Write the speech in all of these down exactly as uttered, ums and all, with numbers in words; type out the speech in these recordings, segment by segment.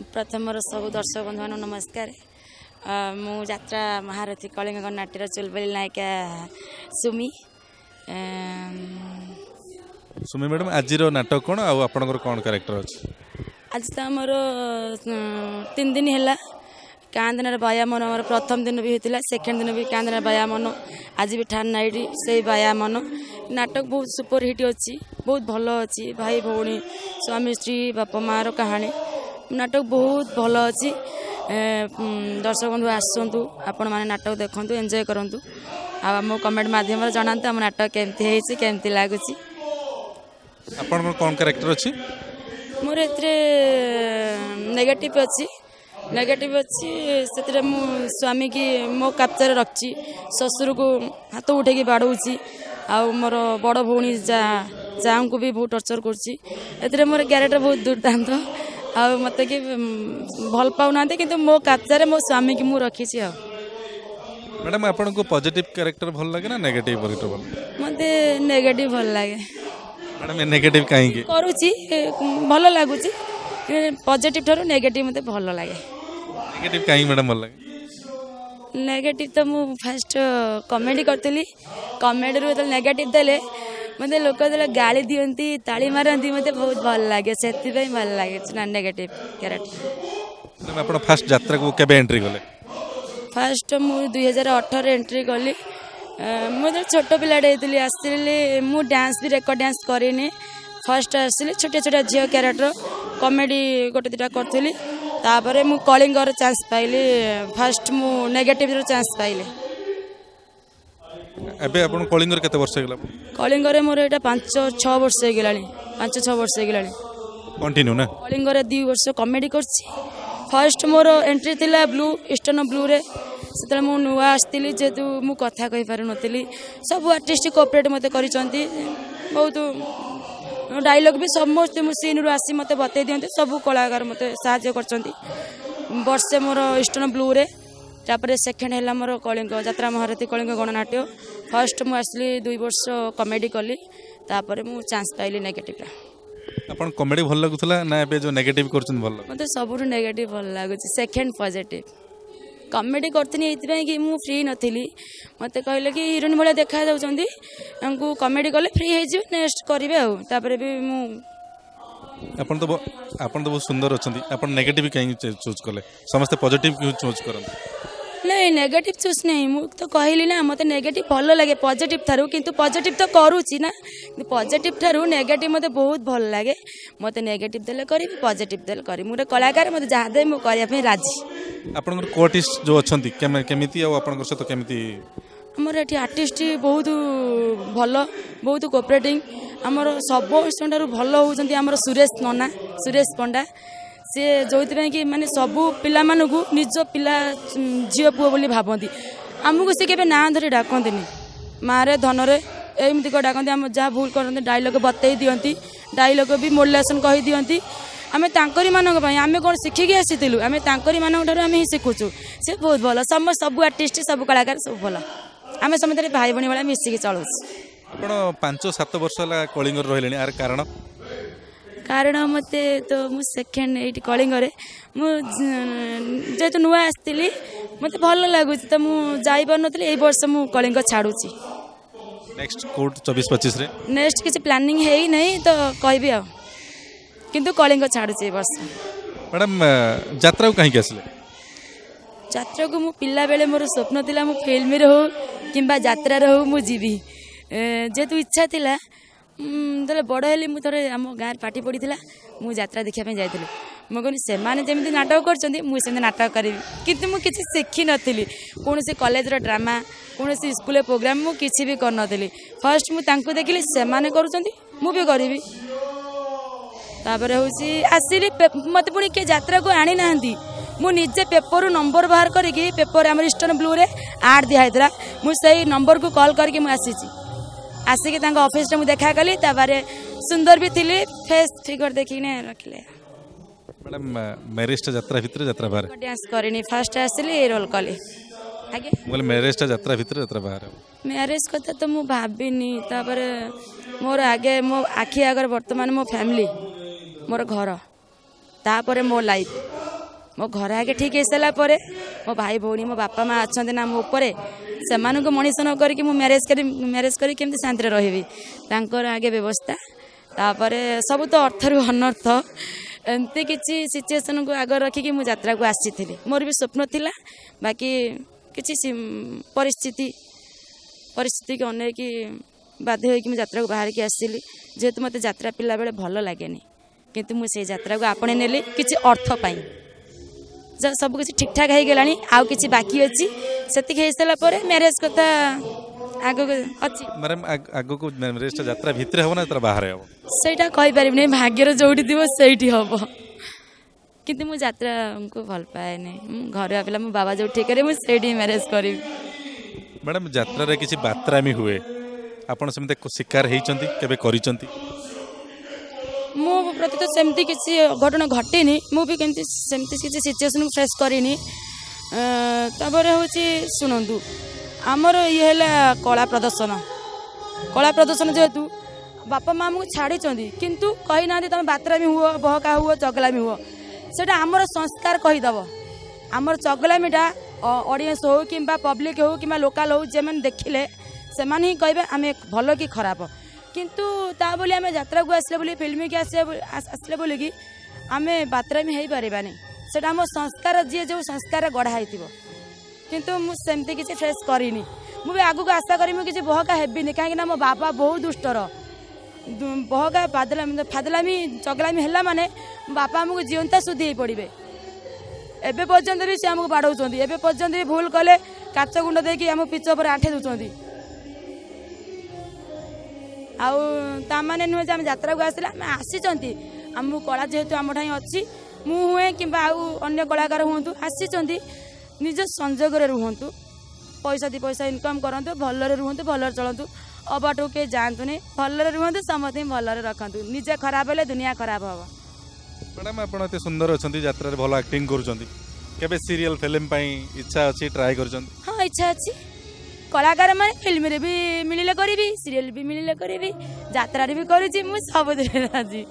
प्रथम सब दर्शक बंधु मान नमस्कार। मु यात्रा महारथी कलिंग नाट्यर चुलबुली नायिका सुमी सुमी मैडम आज नाटक कौन आपर कौन कैरेक्टर अच्छे आज तो आमर तीन दिन है कांदनार बाया मन आम प्रथम दिन भी होता सेकेंड दिन भी कांदनार बाया मन आज भी ठान नाइट से बाया मन नाटक बहुत सुपर हिट अच्छी बहुत भल अच्छी भाई भौणी स्वामी स्त्री बापा मार कहानी नाटक बहुत भल अच्छी। दर्शक बंधु आसतु आपण मैंने नाटक देखु एंजॉय करूँ आम कमेंट मध्यम जनातु आम नाटक केमती केमती लगुच कौन कैरेक्टर अच्छी मोर ए नेगेटिव अच्छी नेगेटिव अच्छी से मु स्वामी की मो कैप्चर रखी ससुर को हाथ उठे बाड़ौची आ मोर बड़ भौणी जा जाऊँ को भी बहुत टर्चर कर मोर क्यारेक्टर बहुत दुर्दांत आ मत कि भल पाऊना कि मो कैप्चर मो स्वामी की मु रखी मैडम आपन को पॉजिटिव कैरेक्टर भल लगे ना नेगेटिव कैरेक्टर भल मते नेगेटिव भल लगे मैडम ये नेगेटिव काहे की करूची भल लागुची पॉजिटिव थारो नेगेटिव मते भल लागे नेगेटिव काहे मैडम भल लगे नेगेटिव तो मु फर्स्ट कॉमेडी करतली कॉमेडी रो तो नेगेटिव देले मते लोक देले गाली दियंती ताली मारंती मते बहुत भल लागे सेति पई भल लागे ना नेगेटिव कैरेक्टर। मैडम आपण फर्स्ट यात्रा को केबे एंट्री गले फर्स्ट मु दो हज़ार अठारह एंट्री गली मुझे छोट पिलाटे होती आसली मु डांस भी रेकर्ड डांस करेनि फर्स्ट आसली छोटे छोटे झील क्यारेक्टर कॉमेडी गोटे दुटा करी तापर मु कलिंगर चांस पाइली फर्स्ट मु नेगेटिव चांस पाइली एबे आपण कलिंगर केते वर्ष गेला कलिंगर मोर एटा पाँच छह वर्ष हो गेलानी पाँच छह वर्ष हो गेलानी कंटिन्यू ना कलिंगर दु वर्ष कॉमेडी करछि फर्स्ट मोर एंट्री थिला ब्लू ईस्टर्न ब्लू रे से मु नुआ आसती जेहेतु मु कथा कहि पारु नथिली सब आर्टिस्ट कोऑपरेट मते करिसंती बहुत डायलॉग भी समस्त मु सीन रु आसी मते बतै दियंती सब कलाकार मते सहायता करसंती वर्षे मोर ईस्टर्न ब्लू रे तापर सेकेंड है मोर कलिंग यात्रा महारथी कलिंग गणनाट्य फर्स्ट मु आसली दुई वर्ष कॉमेडी कली तापर मु चांस पाइली नेगेटिव अपन कॉमेडी भल लागुतला ना एबे जो नेगेटिव करछन भल मते सबुरु नेगेटिव भल लागुची सेकेंड पॉजिटिव कॉमेडी करथिनी एथि कि मु फ्री नथिली मते कहले कि हीरोइन भले देखा जाउचंदी हमकु कॉमेडी करले फ्री हे जे नेक्स्ट करिवे आ तापर भी मु अपन तो अपन तो बहुत सुंदर अछंती अपन नेगेटिव काहे चूज करले समस्त पॉजिटिव क्यों चूज करन नहीं नेगेटिव चूज नहीं मु तो कहली ना मते नेगेटिव भल लगे पॉजिटिव थारु किंतु पॉजिटिव तो करूची ना पॉजिटिव थारु नेगेटिव मते बहुत भल लागे मते नेगेटिव देले करी पॉजिटिव देले करी मुरे कलाकार मते जहा दे मु करिया पे राजी आपन को आर्टिस्ट जो अछंती केमिति आ आपन सहित केमिति हमर एठी आर्टिस्ट बहुत भल बहुत कोऑपरेटिंग हमर सब स्टूडेंट भल होउचंती हमर सुरेश नना सुरेश पंडा से जो कि माने सबू पिला मानू निज पिला झील पुओ बोली भावती आमको सी के ना धरी डाकती मारे धनरे एमती डाकती आम जहाँ भूल करते डायलॉग बतई दियंती डायलॉग भी मोडुलेशन कही दियंती आम तांकरी मानक आम कौन शिखिकी आसीलु आम तांकरी मानक ठार आम ही शिखुचु से बहुत भल सम सब आर्टिस्ट सब कलाकार सब भल आम समस्त भाई भाई भाई मिसिकी चलु पांच सात वर्ष कलिंगर रही यार कारण कारण मते तो मु सेकेंड एट कलिंग जेहेतु नुआ आसती मत भल लगुच तो मुझे जाई पार नथली ए वर्ष मु कलिंग छाड़ुची नेक्स्ट कोड चौबीस पच्चीस रे नेक्स्ट किसी प्लानिंग है ही नहीं तो कहबी आ किंतु कलिंग छाड़ुची ए वर्ष मैडम यात्रा को कहीं आसले यात्रा को मु पिला बेले मोर स्वप्न थिला मु फिल्म रे हो किंबा यात्रा रे हो मु जीवी जेहेतु इच्छा थिला तेरे बड़ हेली मुझे आम गाँव पार्टी पड़ी मुझे यात्रा देखापी जाइली मुझे कहनी से जमी नाटक कर मुझे नाटक करी किंतु मुझे किसी शिखी नी कौन से कॉलेज ड्रामा कौन से स्कूल प्रोग्राम मुझे किसी भी करनी फर्स्ट मुझे देखिली से भी करी तापर हूँ आसिली मत पुणी किए यात्रा को आनी ना मुझे पेपर नंबर बाहर करके पेपर आम ईस्टर्न ब्लू रे आड दिखाई मुझे नंबर को कॉल करके आसी आसिक ऑफिस रे मु देखा कली ताबारे सुंदर भी थिली फेस फिगर देखिने रखले मैडम मैरिज यात्रा भीतर यात्रा बाहर डांस करेनी फर्स्ट आसली रोल कली आगे बोले मैरिज यात्रा भीतर यात्रा बाहर मैरिज कथा तो मु भाबिनी ताबारे मोर आगे मो आखि आगर वर्तमान मो फैमिली मोर घर तापर मो लाइफ मो घर आगे ठीक हो सारा मो भाई भौणी मो बापा माँ अच्छा ना मो ऊपर से मनीष न करके मैरेज कर मैरेज करी केमती शांति रही आगे व्यवस्था तापर सब तो अर्थ रु अनर्थ एमती किसी सिचुएसन को आगे रखिकी मु यात्रा को आसी मोर भी स्वप्न थिला बाकी किसी परिस्थिति परिस्थिति के अनेक बाध्य होगी यात्रा को बाहर की आसली जेहेतु मत यात्रा पिला बेले भल लगे किंतु मुझे यात्रा को आपणे नेली किसी अर्थ पाई सब किसी ठीक ठाक हो गलानी आउ किसी बाकी अच्छी सेतिक हो सारा पर मैरेज कथा आगो अच्छी मैडम आगो को मैरेज यात्रा भितर हो ना बाहर हो सेटा कहि परिबने भाग्यर जोड़ी दिवो सेठी हबो किंतु मु यात्रा को भल पाए नहीं घर आपिला मो बाबा जो ठीक करे मु सेठी मैरेज करी मैडम यात्रा रे किसी बातरामी हुए आपण सेमते शिकार हेचंती केबे करिसंती मो प्रति तो सेमती किसी घटना घटेनी मु भी केमती सेमती किसी सिचुएशन फेस करिनी तापर होची सुनंतु आमर ये है कला प्रदर्शन कला प्रदर्शन जेहेतु बापा माँ मुझे छाड़ी किंतु कही ना तुम बातरामी हुआ बहका हुआ चगलामी हुआ सेटा आमर संस्कार कहीदेव आमर चगलामीटा ऑडियंस हो कि पब्लिक हो कि लोकल हो जे मैंने देखिले से ही कहे आम भल कि खराब किंतु ता बोली आम यात्रा को आसले बोली फिल्म की आसले बोली कि आम बातरामी हो पारानी सेटा आम संस्कार जी जो संस्कार गढ़ाई किंतु मुझे किसी फेस करनी मुझे आगू आशा करी मुझे बहका हेबिनी कहीं मो बापा बहुत दुष्टर बहका फादलामी फादलामी चगलामी है माने बापा आमको जीवंता सुधी पड़े एबे पर्यंत भी से आमको बाड़ौं एबे पर्यंत भी भूल कले काच गुंड देकी आम पिच पर आठे दूसरी आने नुहे आम यात्रा को आसला आम आसी आम कला जेहेतु आम ठाई अच्छी मुए कि अन्य कलाकार हूँ आसी निज संजोग रुहतु पैसा दी पैसा इनकम करतु भलरे रुहतु भलरे चलतु अबाटू के जातु नहीं भलरे रुहतु समस्त भलरे रखतु निजे खराब हेले दुनिया खराब हम मैडम आप सुंदर अच्छा यात्रा भल एक्टिंग कर सीरियल फिल्म इच्छा अच्छी ट्राए कर हाँ इच्छा अच्छी कलाकार मैंने फिल्म रे भी मिले करी सीरियल भी मिले करी यात्रा भी करुँची मुझे सब राजी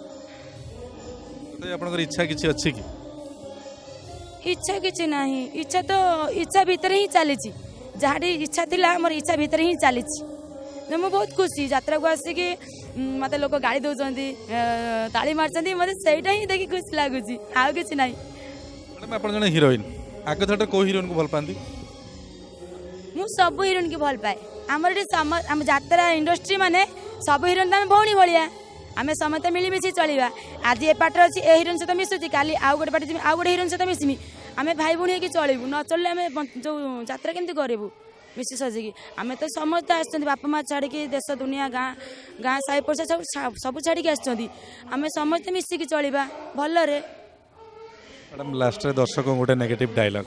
इच्छा किसी अच्छी कि इच्छा किसी ना इच्छा तो इच्छा भितर ही चली जहाँ इच्छा थी मोर इच्छा भितर ही चली मुझे बहुत खुशी यात्रा को आसिकी मत लोक गाड़ी दौरान ताली मार्च मत से देखिए खुशी लगुच आउ कि ना मैडम आप जन हिरोइन आगे थोड़ा को हिरोइन को भल पाती मु सब हिरोइन की भल पाए आमर आम यात्रा इंडस्ट्री माने सब हिरोइन तो आम भौणी भाया आम समस्त मिलमिशी चलवा आज ए पार्ट अच्छी ए हिरोइन सहित मिशुची काली आउ गोटे पार्टी आउ गोटे हिरोइन सहित मिसमी आम भाई भौणी होगी चलू न चलने आम जो यात्रा केमती करूँ मिशी सजिकी आम तो समस्त आस बापा माँ छाड़ी देश दुनिया गाँ गाँ साई पड़सा सब सब छाड़ी आम समस्त मिसिकी चलवा भलरे मैडम लास्ट रे दर्शक गोटे नेगेटिव डायलॉग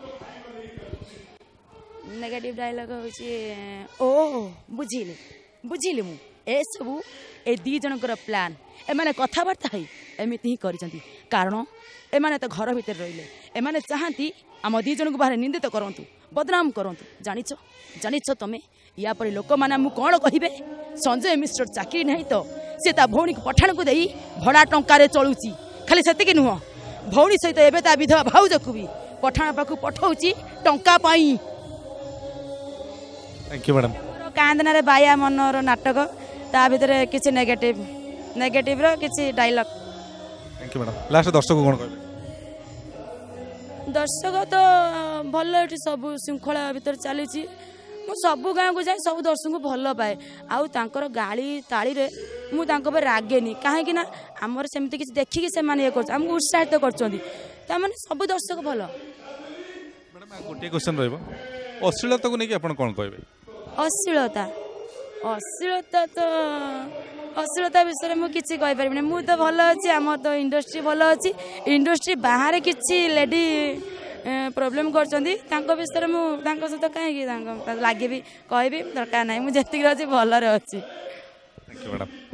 नेगेटिव डायलॉग हो ओ बुझिले बुझिले मु ए सबू ए दी जनकर प्लान एमाने कथबार्ता है एमती ही करिसंती कारण एमाने तो घर भीतर रहिले एमाने चाहती आम दी जन को बाहर निंदित करंतु बदनाम करंतु जानिछ जानिछ तमे या पर लोक माने मु कोन कहिबे संजय मिश्र चाकरी नहीं तो से ता भौणी को पठाण को देई भड़ा टंका रे चलुची खाली सेतिके नुह भौणी सहित एबे ता विधवा भाउज को भी पठाण पाखु पठौची टंका पाई थैंक यू मैडम कांदना रे बाया मनर नाटक ता भीतर किसी नेगेटिव नेगेटिव रो किसी dialogue thank you madam last दर्शक कोन कहबे दर्शक तो भल ये सब श्रृंखला भीतर चली मु सबू गाँव को जाए सब दर्शक को भल पाए आउ तांकर गाली ताली रे मु तांको पर रागेनी कहीं ना आमर सेमती किसी देखिकी से माने ये कर हमको उत्साहित कर माने सब दर्शक भल मैडम गोटे क्वेश्चन रहबो अश्लीलता को नहीं आपण कोन कहबे अश्लीलता अश्लीलता तो अश्लीलता विषय में किसी कहि परिबिनी मु तो भल अछि आम तो इंडस्ट्री भल अछि इंडस्ट्री बाहर किसी लेडी प्रॉब्लम करछंती तांको विषय मु तांको सहित काहे कि तांको लागे भी कहबी दरकार नाही मु जेतिक अछि भल रे अछि थैंक यू मैडम।